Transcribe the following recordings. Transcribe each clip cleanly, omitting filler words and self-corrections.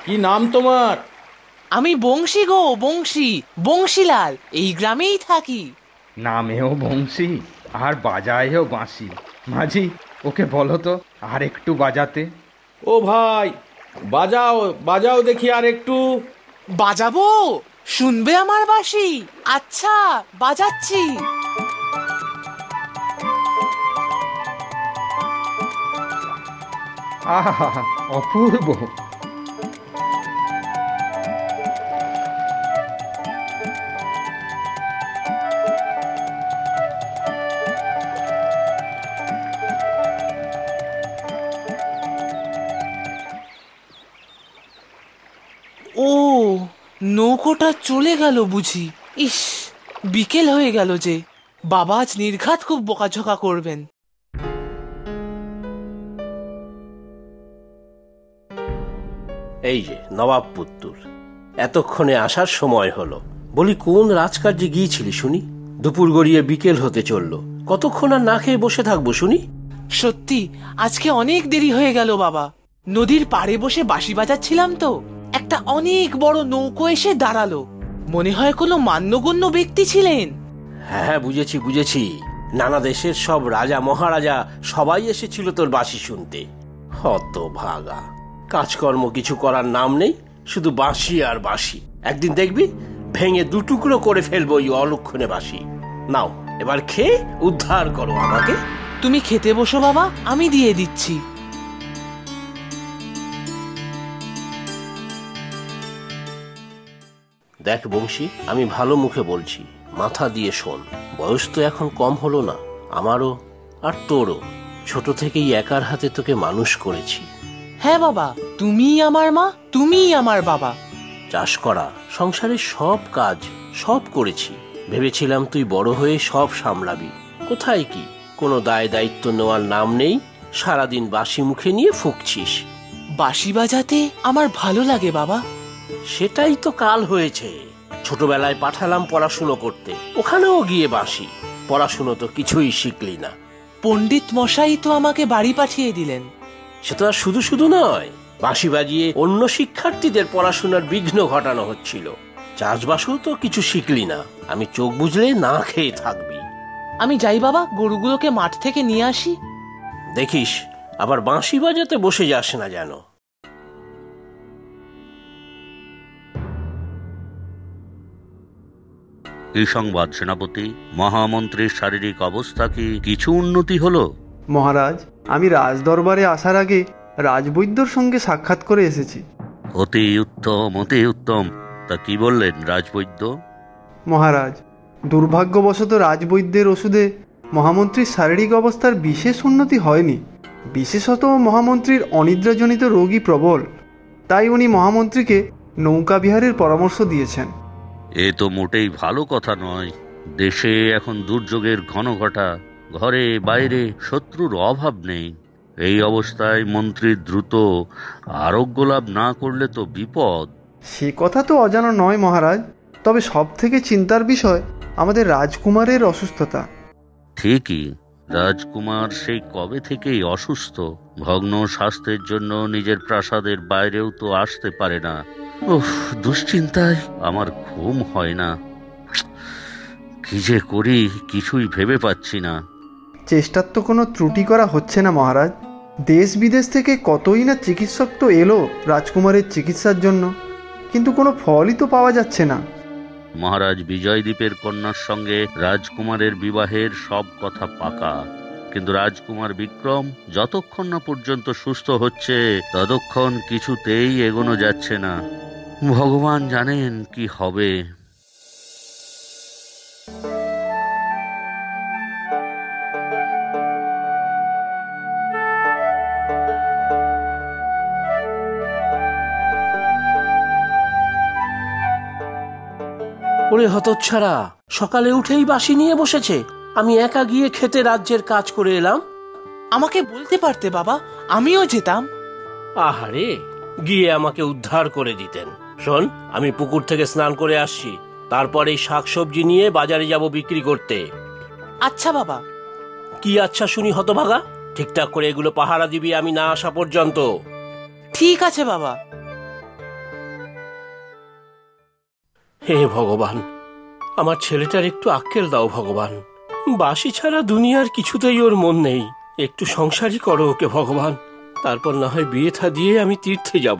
কি নাম তোমার? আমি বংশী গো, বংশী, বংশীলাল। এই গ্রামেই থাকি। নামেও বংশী আর বাজায়ও বাঁশি। মাঝি, ওকে বলো তো আর একটু বাজাতে। ও ভাই, বাজাও বাজাও দেখি আর একটু। বাজাবো? শুনবে আমার বাঁশি? আচ্ছা, বাজাচ্ছি। আহা, অপূর্ব। ও, নৌকোটা চলে গেল বুঝি। ইস, বিকেল হয়ে গেল যে। বাবা আজ নির্ঘাত খুব বকাঝকা করবেন। এই যে নবাব পুত্তুর, এতক্ষণে আসার সময় হলো। বলি, কোন রাজকার্যে গিয়েছিলি শুনি? দুপুর গড়িয়ে বিকেল হতে চললো, কতক্ষণ আর না খেয়ে বসে থাকবো শুনি? সত্যি আজকে অনেক দেরি হয়ে গেল বাবা। নদীর পাড়ে বসে বাঁশি বাজাচ্ছিলাম তো একটা অনেক বড় নৌকো এসে দাঁড়ালো। মনে হয় কোনো মান্যগণ্য ব্যক্তি ছিলেন। হ্যাঁ, বুঝেছি বুঝেছি। নানা দেশের সব রাজা মহারাজা সবাই এসেছিল তোর বাঁশি শুনতে। হতভাগা, কাজকর্ম কিছু করার নাম নেই, শুধু বাঁশি আর বাঁশি। একদিন দেখবি ভেঙে দুটুকরো করে ফেলবো ওই অলক্ষণে বাঁশি। নাও, এবার খেয়ে উদ্ধার করো আমাকে। তুমি খেতে বসো বাবা, আমি দিয়ে দিচ্ছি। দেখ বংশী, আমি ভালো মুখে বলছি, মাথা দিয়ে শোন। বয়স তো এখন কম হলো না, আমারও আর তোরও। ছোট থেকেই একার হাতে তোকে মানুষ করেছি। হ্যাঁ বাবা, তুমিই আমার মা, তুমিই আমার বাবা। চাষ করা, সংসারের সব কাজ সব করেছি। ভেবেছিলাম তুই বড় হয়ে সব সামলাবি। কোথায় কি, কোনো দায় দায়িত্ব নেওয়ার নাম নেই। সারাদিন বাঁশি মুখে নিয়ে ফুঁকছিস। বাঁশি বাজাতে আমার ভালো লাগে বাবা। সেটাই তো কাল হয়েছে। ছোটবেলায় পাঠালাম পড়াশুনো করতে, ওখানেও গিয়ে বাঁশি। পড়াশুনো তো কিছুই শিখলি না। পণ্ডিত মশাই তো আমাকে বাড়ি পাঠিয়ে দিলেন। সে তো আর শুধু শুধু নয়, বাঁশি বাজিয়ে অন্য শিক্ষার্থীদের পড়াশোনার বিঘ্ন ঘটানো হচ্ছিল। চাষবাসও তো কিছু শিখলি না। আমি চোখ বুঝলে না খেয়ে থাকবি। আমি যাই বাবা, গরুগুলোকে মাঠ থেকে নিয়ে আসি। দেখিস আবার বাঁশি বাজাতে বসে যাস না যেন। এই সংবাদ সেনাপতি, মহামন্ত্রীর শারীরিক অবস্থা কি কিছু উন্নতি হলো? মহারাজ, আমি রাজদরবারে আসার আগে রাজবৈদ্যর সঙ্গে সাক্ষাৎ করে এসেছি। অতি উত্তম, অতি উত্তম। তা কি বললেন রাজবৈদ্য? মহারাজ, দুর্ভাগ্যবশত রাজবৈদ্যের ওষুধে মহামন্ত্রীর শারীরিক অবস্থার বিশেষ উন্নতি হয়নি। বিশেষত মহামন্ত্রীর অনিদ্রাজনিত রোগী প্রবল। তাই উনি মহামন্ত্রীকে নৌকা বিহারের পরামর্শ দিয়েছেন। এ তো মোটেই ভালো কথা নয়। দেশে এখন দুর্যোগের ঘন ঘটা, ঘরে বাইরে শত্রুর অভাব নেই। এই অবস্থায় মন্ত্রীর দ্রুত আরোগ্য লাভ না করলে তো বিপদ। সে কথা তো অজানা নয় মহারাজ, তবে সব থেকে চিন্তার বিষয় আমাদের রাজকুমারের অসুস্থতা। ঠিকই, রাজকুমার সেই কবে থেকেই অসুস্থ। ভগ্ন স্বাস্থ্যের জন্য নিজের প্রাসাদের বাইরেও তো আসতে পারে না। উফ, দুশ্চিন্তায় আমার ঘুম হয় না। কি যে করি কিছুই ভেবে পাচ্ছি না। চেষ্টার তো কোনো ত্রুটি করা হচ্ছে না মহারাজ। দেশ বিদেশ থেকে কতই না চিকিৎসক তো এলো রাজকুমারের চিকিৎসার জন্য, কিন্তু কোনো ফলই তো পাওয়া যাচ্ছে না। মহারাজ বিজয়দ্বীপের কন্যার সঙ্গে রাজকুমারের বিবাহের সব কথা পাকা, কিন্তু রাজকুমার বিক্রম যতক্ষণ না পর্যন্ত সুস্থ হচ্ছে ততক্ষণ কিছুতেই এগোনো যাচ্ছে না। ভগবান জানেন কি হবে। ওরে হতচ্ছাড়া, সকালে উঠেই বাঁশি নিয়ে বসেছে। আমি একা গিয়ে খেতে রাজ্যের কাজ করে এলাম। আমাকে বলতে পারতে বাবা, আমিও যেতাম। আহারে, গিয়ে আমাকে উদ্ধার করে দিতেন। শোন, আমি পুকুর থেকে স্নান করে আসছি, তারপরে শাকসবজি নিয়ে বাজারে যাব বিক্রি করতে। আচ্ছা বাবা। কি আচ্ছা শুনি হতভাগা? ঠিকঠাক করে এগুলো পাহারা দিবি আমি না আসা পর্যন্ত। ঠিক আছে বাবা। হে ভগবান, আমার ছেলেটার একটু আক্কেল দাও ভগবান। বাঁশি ছাড়া দুনিয়ার কিছুতেই ওর মন নেই। একটু সংসারই করো ওকে ভগবান, তারপর না হয় বিয়ে থা দিয়ে আমি তীর্থে যাব।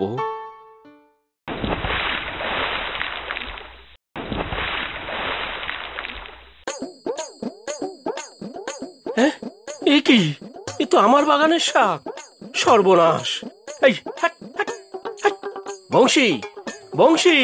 হ্যাঁ, এ কি? এ তো আমার বাগানের শাক। সর্বনাশ! এই হাট, হাট, হাট। বংশী, বংশী!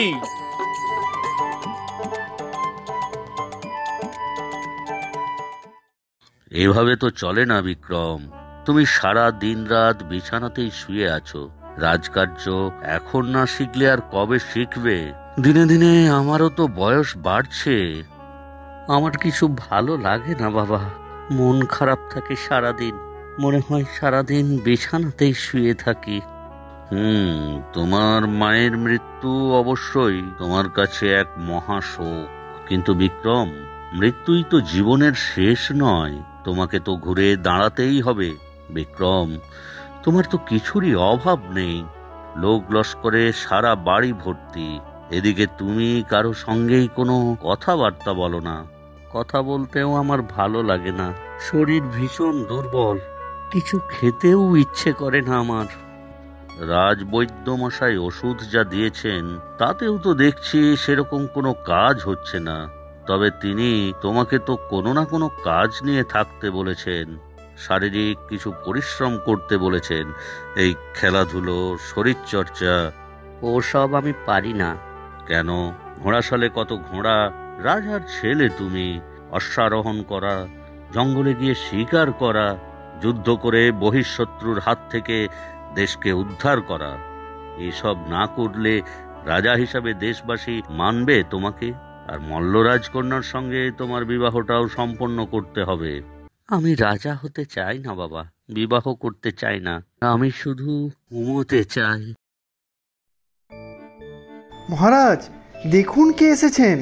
এভাবে তো চলে না বিক্রম। তুমি সারা দিন রাত বিছানাতেই শুয়ে আছো। রাজকার্য এখন না শিখলে আর কবে শিখবে? দিনে দিনে আমারও তো বয়স বাড়ছে। আমার কিছু ভালো লাগে না বাবা। মন খারাপ থাকে সারাদিন। মনে হয় সারাদিন বিছানাতেই শুয়ে থাকি। তোমার মায়ের মৃত্যু অবশ্যই তোমার কাছে এক মহাশোক। কিন্তু বিক্রম, মৃত্যুই তো জীবনের শেষ নয়। তোমাকে তো ঘুরে দাঁড়াতেই হবে বিক্রম। তোমার তো কিছুরই অভাব নেই। লোক লস্করে সারা বাড়ি ভর্তি। এদিকে তুমি কারো সঙ্গেই কোনো কথাবার্তা বলো না। কথা বলতেও আমার ভালো লাগে না। শরীর ভীষণ দুর্বল। কিছু খেতেও ইচ্ছে করে না আমার। রাজবৈদ্য মশাই ওষুধ যা দিয়েছেন তাতেও তো দেখছি সেরকম কোনো কাজ হচ্ছে না। তবে তিনি তোমাকে তো কোনো না কোনো কাজ নিয়ে থাকতে বলেছেন। শারীরিক কিছু পরিশ্রম করতে বলেছেন। এই খেলাধুলো, শরীরচর্চা। ওসব আমি পারি না। কেন? ঘোড়াশালে কত ঘোড়া, রাজার ছেলে তুমি। অশ্বারোহণ করা, জঙ্গলে গিয়ে শিকার করা, যুদ্ধ করে বহিঃশত্রুর হাত থেকে দেশকে উদ্ধার করা, এসব না করলে রাজা হিসাবে দেশবাসী মানবে তোমাকে? আর মল্লরাজকন্যার সঙ্গে তোমার বিবাহটাও সম্পন্ন করতে হবে। আমি রাজা হতে চাই না বাবা, বিবাহ করতে চাই না। আমি শুধু ঘুমোতে চাই। মহারাজ, দেখুন কে এসেছেন।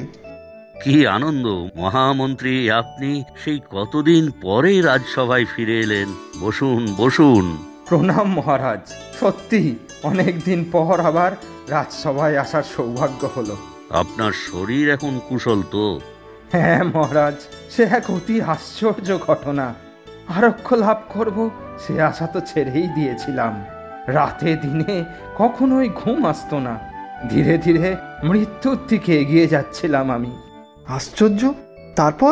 কি আনন্দ মহামন্ত্রী, আপনি সেই কতদিন পরে রাজসভায় ফিরে এলেন। বসুন বসুন। প্রণাম মহারাজ। সত্যি অনেক দিন পর আবার রাজসভায় আসার সৌভাগ্য হলো। আপনার শরীর এখন কুশল তো? হ্যাঁ মহারাজ, সে এক অতি আশ্চর্য ঘটনা। আরোগ্য লাভ করব সে আশা তো ছেড়েই দিয়েছিলাম। রাতে দিনে কখনোই ঘুম আসতো না। ধীরে ধীরে মৃত্যুর দিকে এগিয়ে যাচ্ছিলাম আমি। আশ্চর্য! তারপর?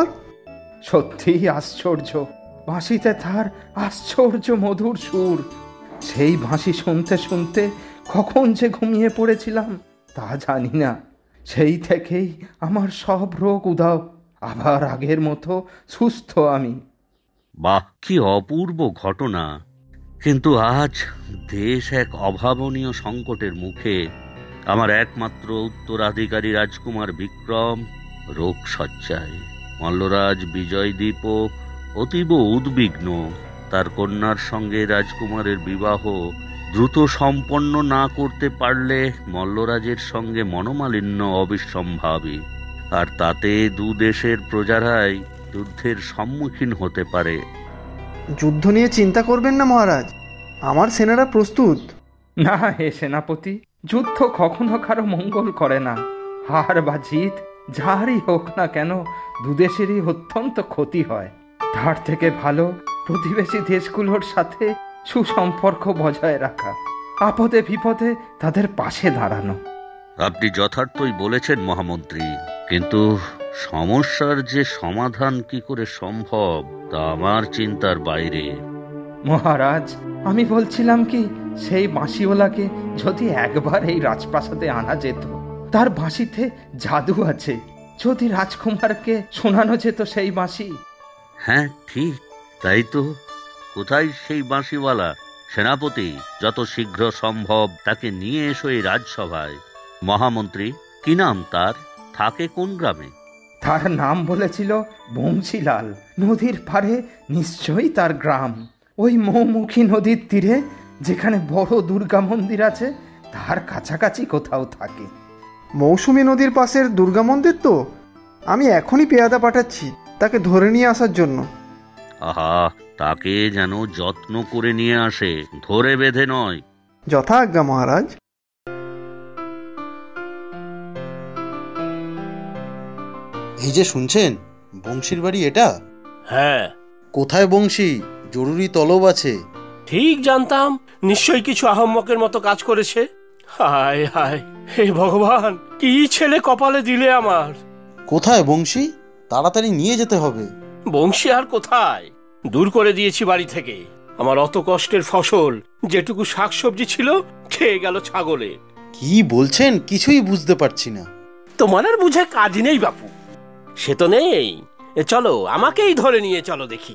সত্যিই আশ্চর্য। বাঁশিতে তার আশ্চর্য মধুর সুর। সেই বাঁশি শুনতে শুনতে কখন যে ঘুমিয়ে পড়েছিলাম তা জানি না। সেই থেকেই আমার সব রোগ উধাও। আবার আগের মতো সুস্থ আমি। বাহ, কি অপূর্ব ঘটনা! কিন্তু আজ দেশ এক অভাবনীয় সংকটের মুখে। আমার একমাত্র উত্তরাধিকারী রাজকুমার বিক্রম রোগ শয্যায়। মল্লরাজ বিজয়দীপও অতীব উদ্বিগ্ন। তার কন্যার সঙ্গে রাজকুমারের বিবাহ দ্রুত সম্পন্ন না করতে পারলে মল্লরাজের সঙ্গে মনোমালিন্য অবিসম্ভাবী। আর তাতে দুদেশের প্রজারাই যুদ্ধের সম্মুখীন হতে পারে। যুদ্ধ নিয়ে চিন্তা করবেন না মহারাজ, আমার সেনারা প্রস্তুত। না হে সেনাপতি, যুদ্ধ কখনো কারো মঙ্গল করে না। হার বা জিত যারই হোক না কেন, দুদেশেরই অত্যন্ত ক্ষতি হয়। তার থেকে ভালো প্রতিবেশী দেশগুলোর সাথে সুসম্পর্ক বজায় রাখা, আপদে বিপদে তাদের পাশে দাঁড়ানো। আপনি যথার্থই বলেছেন মহামন্ত্রী, কিন্তু সমস্যার যে সমাধান কি করে সম্ভব তা আমার চিন্তার বাইরে। মহারাজ, আমি বলছিলাম কি, সেই বাঁশিওয়ালাকে যদি একবার এই রাজপ্রাসাদে আনা যেত। তার বাঁশিতে জাদু আছে। যদি রাজকুমারকে শোনানো যেত সেই বাঁশি। হ্যাঁ ঠিক, তাই তো। কোথায় সেই বাঁশিওয়ালা? সেনাপতি, যত শীঘ্র সম্ভব তাকে নিয়ে এসো এই রাজসভায়। মহামন্ত্রী, কি নাম তার? থাকে কোন গ্রামে? তার নাম বলেছিল বংশীলাল। নদীর পাড়ে নিশ্চয়ই তার গ্রাম। ওই মৌমুখী নদীর তীরে যেখানে বড় দুর্গা মন্দির আছে তার কাছাকাছি কোথাও থাকে। মৌসুমী নদীর পাশের দুর্গা মন্দির তো? আমি এখনই পেয়াদা পাঠাচ্ছি তাকে ধরে নিয়ে আসার জন্য। আহা, তাকে যেন যত্ন করে নিয়ে আসে, ধরে বেঁধে নয়। যথা আজ্ঞা মহারাজ। এই যে শুনছেন, বংশীর বাড়ি এটা? হ্যাঁ। কোথায় বংশী? জরুরি তলব আছে। ঠিক জানতাম নিশ্চয়ই কিছু আহম্মকের মতো কাজ করেছে। হায় হায়, হে ভগবান, কি ছেলে কপালে দিলে আমার। কোথায় বংশী? তাড়াতাড়ি নিয়ে যেতে হবে। বংশী আর কোথায়, দূর করে দিয়েছি বাড়ি থেকে। আমার অত কষ্টের ফসল, যেটুকু শাকসবজি ছিল, খেয়ে গেল ছাগলে। কি বলছেন? কিছুই বুঝতে পারছি না। তোমার আর বুঝে কাজ নেই বাপু। সে তো নেই, চলো আমাকেই ধরে নিয়ে চলো দেখি।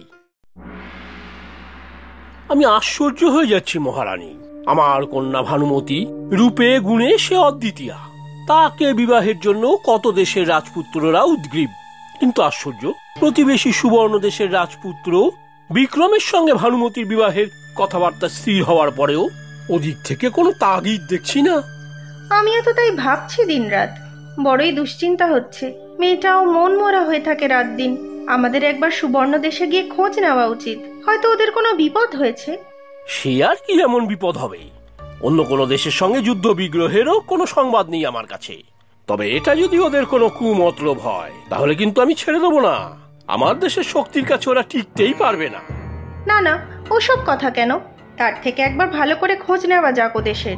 আমি আশ্চর্য হয়ে যাচ্ছি মহারানী। আমার কন্যা ভানুমতি রূপে গুণে সে অদ্বিতীয়া। তাকে বিবাহের জন্য কত দেশের রাজপুত্ররা উদ্গ্রীব, কিন্তু আশ্চর্য, প্রতিবেশী সুবর্ণ দেশের রাজপুত্র বিক্রমের সঙ্গে ভানুমতির বিবাহের কথাবার্তা স্থির হওয়ার পরেও ওদিক থেকে কোনো তাগিদ দেখছি না। আমিও তো তাই ভাবছি দিনরাত। বড়ই দুশ্চিন্তা হচ্ছে। মেয়েটাও মন মরা হয়ে থাকে রাত দিন। আমাদের একবার সুবর্ণ দেশে গিয়ে খোঁজ নেওয়া উচিত। হয়তো ওদের কোনো বিপদ হয়েছে। সে আর কি এমন বিপদ হবে? অন্য কোনো দেশের সঙ্গে যুদ্ধ বিগ্রহেরও কোনো সংবাদ নেই আমার কাছে। তবে এটা যদি ওদের কোনো কুমতলব হয়, তাহলে কিন্তু আমি ছেড়ে দেবো না। আমার দেশের শক্তির কাছে ওরা টিকতেই পারবে না। না না, ওসব কথা কেন? তার থেকে একবার ভালো করে খোঁজ নেওয়া যাক ও দেশের।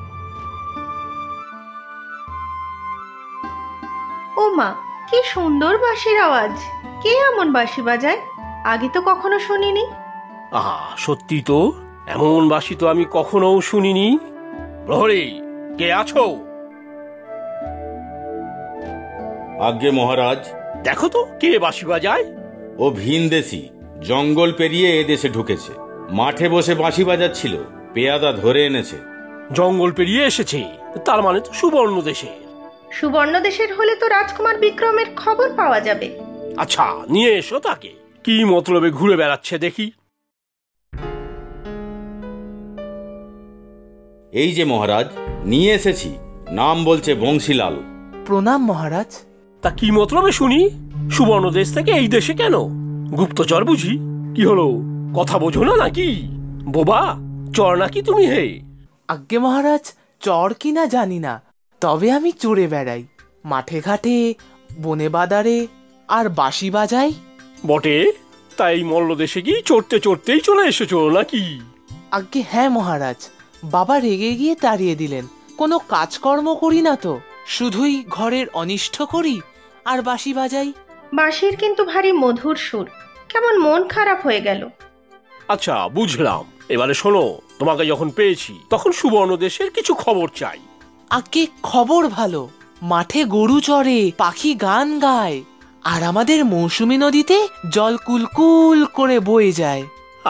ও মা, কি সুন্দর বাঁশির আওয়াজ! কে এমন বাঁশি বাজায়? আগে তো কখনো শুনিনি। আহা, সত্যি তো, এমন বাঁশি তো আমি কখনো শুনিনি। প্রহরী, কে আছো? আজ্ঞে মহারাজ। দেখো তো কে বাঁশি বাজায়। ও ভিনদেশী, জঙ্গল পেরিয়ে এদেশে ঢুকেছে। মাঠে বসে বাঁশি বাজাচ্ছিল, পেয়াদা ধরে এনেছে। জঙ্গল পেরিয়ে এসেছে, তার মানে তো সুবর্ণ দেশে। সুবর্ণ দেশের হলে তো রাজকুমার বিক্রমের খবর পাওয়া যাবে। আচ্ছা, নিয়ে এসো তাকে। কি মতলবে ঘুরে বেড়াচ্ছে দেখি। এই যে মহারাজ, নিয়ে এসেছি। নাম বলছে বংশীলাল। প্রণাম মহারাজ। তা কি মতলবে শুনি? সুবর্ণ দেশ থেকে এই দেশে কেন? গুপ্তচর বুঝি? কি হলো, কথা বোঝো না নাকি? বোবা চর নাকি তুমি? হে আজ্ঞে মহারাজ, চর কিনা জানি না, তবে আমি চড়ে বেড়াই মাঠে ঘাটে, বনে বাদারে, আর বাঁশি বাজাই। বটে, তাই মল্ল দেশে গিয়ে চড়তে চড়তেই চলে এসেছো নাকি? আজ্ঞে হ্যাঁ মহারাজ, বাবা রেগে গিয়ে তাড়িয়ে দিলেন। কোনো কাজকর্ম করি না তো, শুধুই ঘরের অনিষ্ট করি আর বাঁশি বাজাই। বাঁশির কিন্তু ভারী মধুর সুর। কেমন মন খারাপ হয়ে গেল। আচ্ছা, বুঝলাম। এবারে শোনো, তোমাকে যখন পেয়েছি তখন সুবর্ণ দেশের কিছু খবর চাই। আজ্ঞে খবর ভালো। মাঠে গরু চড়ে, পাখি গান গায়, আর আমাদের মৌসুমী নদীতে জল কুলকুল করে বয়ে যায়।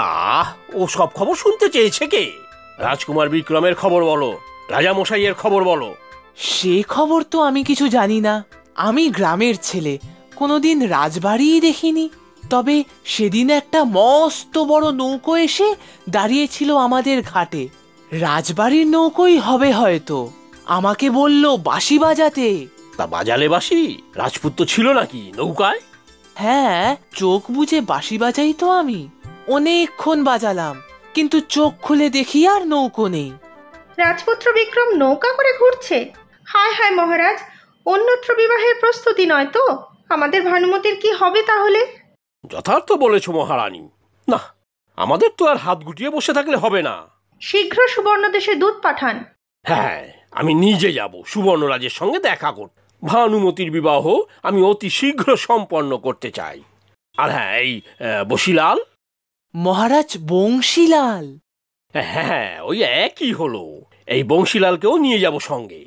ও সব খবর শুনতে চেয়েছে কে? রাজকুমার বিক্রমের খবর বলো, রাজা মশাইয়ের খবর বলো। সে খবর তো আমি কিছু জানি না। আমি গ্রামের ছেলে, কোনোদিন রাজবাড়িই দেখিনি। তবে সেদিন একটা মস্ত বড় নৌকো এসে দাঁড়িয়েছিল আমাদের ঘাটে। রাজবাড়ির নৌকোই হবে হয়তো। আমাকে বলল বাঁশি বাজাতে। তা বাজালে বাঁশি? রাজপুত্র ছিল নাকি নৌকায়? হ্যাঁ, চোখ বুজে বাঁশি বাজাই তো আমি। অনেকক্ষণ বাজালাম, কিন্তু চোখ খুলে দেখি আর নৌকো নেই। রাজপুত্র বিক্রম নৌকা করে ঘুরছে? হায় হায় মহারাজ, অন্যত্র বিবাহের প্রস্তুতি নয় তো? আমাদের ভানুমতির কি হবে তাহলে? যথার্থ বলেছ মহারানী। না, আমাদের তো আর হাত গুটিয়ে বসে থাকলে হবে না। শীঘ্র সুবর্ণ দেশে দূত পাঠান। হ্যাঁ, আমি নিজে যাব সুবর্ণরাজের সঙ্গে দেখা করতে। ভানুমতির বিবাহ আমি অতি শীঘ্র সম্পন্ন করতে চাই। আর হ্যাঁ, এই বশিলাল। মহারাজ, বংশীলাল। হ্যাঁ, ওই একই হলো। এই বংশীলালকেও নিয়ে যাব সঙ্গে।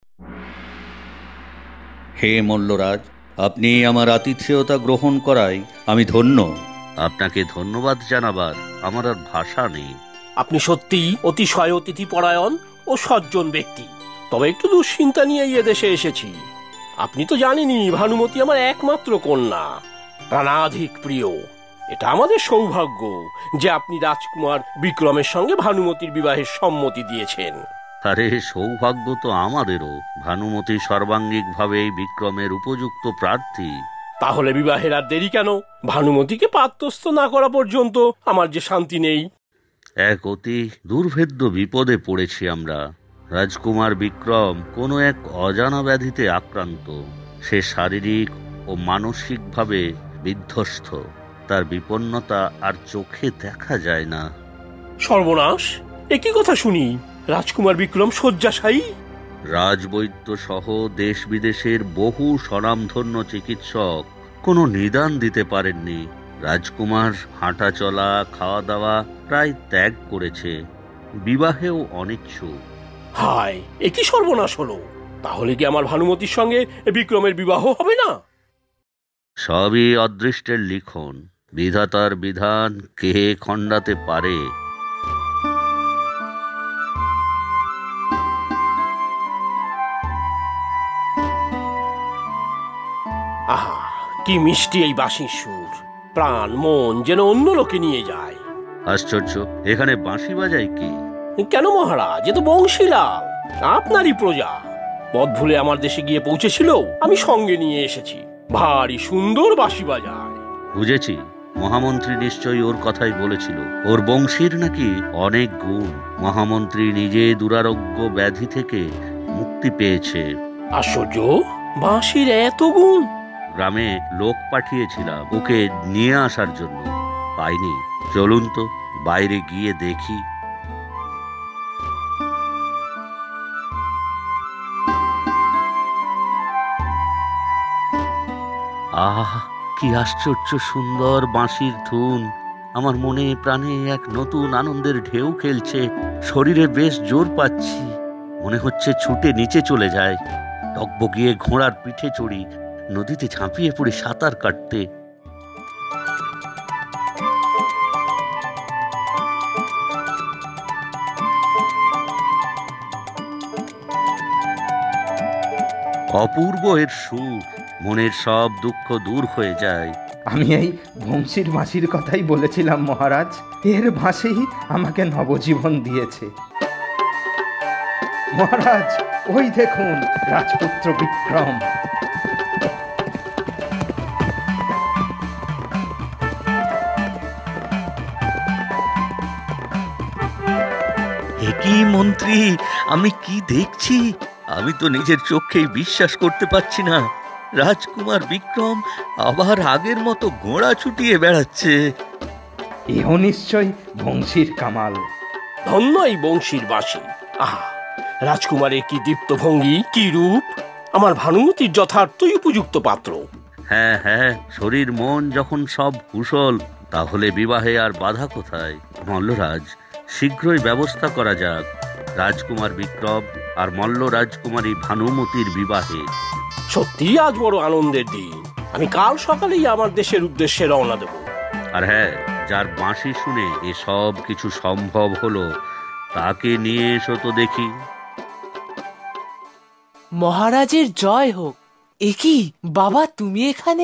হে মল্লরাজ, আপনি আমার আতিথেয়তা গ্রহণ করায় আমি ধন্য। আপনাকে ধন্যবাদ জানাবার আমার আর ভাষা নেই। আপনি সত্যিই অতিশয় অতিথি পরায়ণ ও সজ্জন ব্যক্তি। তবে একটু দুশ্চিন্তা নিয়ে এদেশে এসেছি। আপনি তো জানেনই ভানুমতি আমার একমাত্র কন্যা, প্রাণাধিক প্রিয়। এটা আমাদের সৌভাগ্য যে আপনি রাজকুমার বিক্রমের সঙ্গে ভানুমতির বিবাহের সম্মতি দিয়েছেন। আরে, সৌভাগ্য তো আমাদেরও। ভানুমতি সর্বাঙ্গিকভাবে বিক্রমের উপযুক্ত প্রার্থী। তাহলে বিবাহের আর দেরি কেন? ভানুমতিকে পাত্রস্থ না করা পর্যন্ত আমার যে শান্তি নেই। এক অতি দুর্ভেদ্য বিপদে পড়েছি আমরা। রাজকুমার বিক্রম কোনো এক অজানা ব্যাধিতে আক্রান্ত। সে শারীরিক ও ও মানসিকভাবে বিধ্বস্ত। তার বিপন্নতা আর চোখে দেখা যায় না। সর্বনাশ, একই কথা শুনি। রাজকুমার বিক্রম শয্যাশায়ী। রাজবৈদ্য সহ দেশ বিদেশের বহু স্বনামধন্য চিকিৎসক কোনো নিদান দিতে পারেননি। রাজকুমার হাঁটা চলা, খাওয়া দাওয়া প্রায় ত্যাগ করেছে, বিবাহেও অনিচ্ছুক। হায়, একই সর্বনাশ হলো। তাহলে কি আমার ভানুমতির সঙ্গে বিক্রমের বিবাহ হবে না? সবই অদৃষ্টের লিখন, বিধাতার বিধান কে খণ্ডাতে পারে? আহা, কি মিষ্টি এই বাঁশির সুর! প্রাণ মন যেন অন্য লোকে নিয়ে যায়। আশ্চর্য, এখানে বাঁশি বাজায় কি? কেন মহারাজ, এ তো বংশীলাল, আপনারই প্রজা। পথ ভুলে আমার দেশে গিয়ে পৌঁছেছিল, আমি সঙ্গে নিয়ে এসেছি। ভারী সুন্দর বাঁশি বাজায়। বুঝেছি, মহামন্ত্রী নিশ্চয়ই ওর কথাই বলেছিল। ওর বংশীর নাকি অনেক গুণ। মহামন্ত্রী নিজে দুরারোগ্য ব্যাধি থেকে মুক্তি পেয়েছে। আশ্চর্য, বাঁশির এত গুণ! গ্রামে লোক পাঠিয়েছিলাম ওকে নিয়ে আসার জন্য, পাইনি। চলুন তো বাইরে গিয়ে দেখি। আহ, কি আশ্চর্য সুন্দর বাঁশির ধুন! আমার মনে প্রাণে এক নতুন আনন্দের ঢেউ খেলছে। শরীরে বেশ জোর পাচ্ছি, মনে হচ্ছে ছুটে নিচে চলে যায়, টকবগিয়ে ঘোড়ার পিঠে চড়ি, নদীতে ঝাঁপিয়ে পড়ে সাঁতার কাটতে। অপূর্ব এর সুর, মনের সব দুঃখ দূর হয়ে যায়। আমি এই বংশীর বাঁশির কথাই বলেছিলাম মহারাজ। এর বাঁশি আমাকে নবজীবন দিয়েছে। মহারাজ, ওই দেখুন রাজপুত্র বিক্রম। একই মন্ত্রী, আমি কি দেখছি? আমি তো নিজের চোখেই বিশ্বাস করতে পারছি না। রাজকুমার বিক্রম আবার আগের মতো ঘোড়া ছুটিয়ে বেড়াচ্ছে। এও নিশ্চয় বংশীর কামাল। ধন্য এই বংশীর বাঁশি। আহা, রাজকুমারের কি দীপ্ত ভঙ্গি, কি রূপ! আমার ভানুমতির যথার্থই উপযুক্ত পাত্র। হ্যাঁ হ্যাঁ, শরীর মন যখন সব কুশল, তাহলে বিবাহে আর বাধা কোথায়? মল্লরাজ, শীঘ্রই ব্যবস্থা করা যাক রাজকুমার বিক্রম আর মল্ল রাজকুমারী ভানুমতির বিবাহে। সত্যি আজ বড় আনন্দের দিন। আমি কাল সকালেই আমার দেশের উদ্দেশ্যে রওনা দেব। আর হ্যাঁ, যার বাঁশি শুনে এসব কিছু সম্ভব হলো, তাকে নিয়ে এসো তো দেখি। মহারাজের জয় হোক। একই বাবা, তুমি এখানে?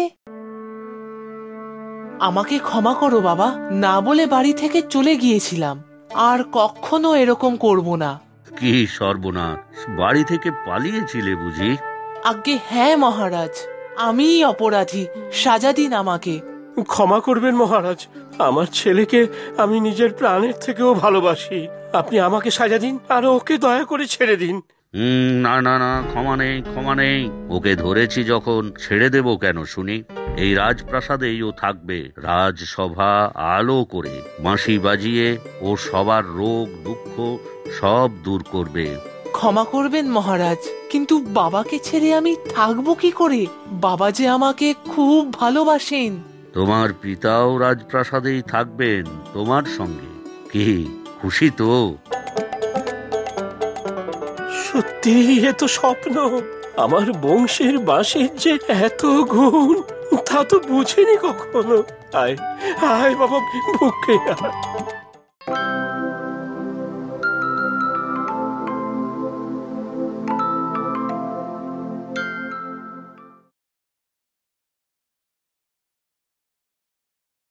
আমাকে ক্ষমা করো বাবা, না বলে বাড়ি থেকে চলে গিয়েছিলাম। আর কখনো এরকম করব না। কি সর্বনাশ, বাড়ি থেকে পালিয়েছিলে বুঝি? আজ্ঞে হ্যাঁ মহারাজ, আমিই অপরাধী, সাজা দিন আমাকে। ক্ষমা করবেন মহারাজ, আমার ছেলেকে আমি নিজের প্রাণের থেকেও ভালোবাসি। আপনি আমাকে সাজা দিন আর ওকে দয়া করে ছেড়ে দিন। না না না, ক্ষমা নেই, ক্ষমা নেই। ওকে ধরেছি যখন ছেড়ে দেব কেন শুনি? এই রাজপ্রাসাদেই ও থাকবে, রাজসভা আলো করে বাঁশি বাজিয়ে ও সবার রোগ দুঃখ সব দূর করবে। ক্ষমা করবেন মহারাজ, কিন্তু বাবাকে ছেড়ে আমি থাকবো কি করে? বাবা যে আমাকে খুব ভালোবাসেন। তোমার পিতাও রাজপ্রাসাদেই থাকবেন তোমার সঙ্গে। কি খুশি তো? সত্যি এ তো স্বপ্ন। আমার বংশের বাঁশির যে এত গুণ, তা তো বুঝিনি কখনো। আয় আয় বাবা, বুকে আয়।